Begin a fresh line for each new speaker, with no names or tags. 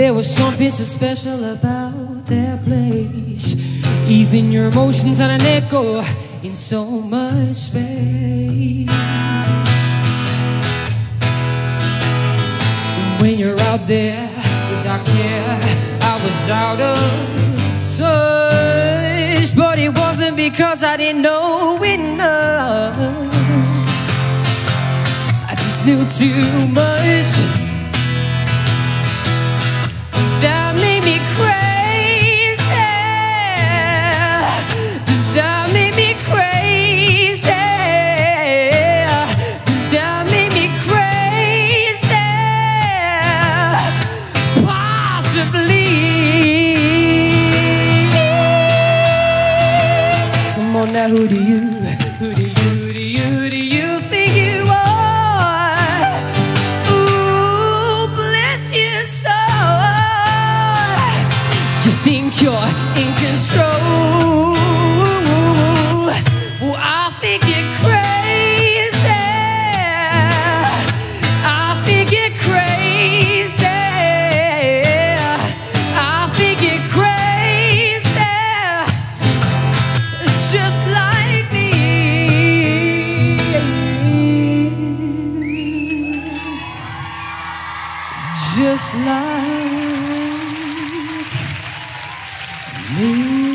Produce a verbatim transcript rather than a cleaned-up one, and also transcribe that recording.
There was something so special about their place. Even your emotions had an echo in so much space. When you're out there without care, I was out of touch. But it wasn't because I didn't know enough. I just knew too much. That made me crazy. Does that make me crazy? Does that make me crazy? Possibly. Come on now, who do you, who do you, who do you, who do you think you are? Ooh, bless your soul. You think you're in control? Well, I think you're crazy. I think you're crazy. I think you're crazy. Just like me. Just like me.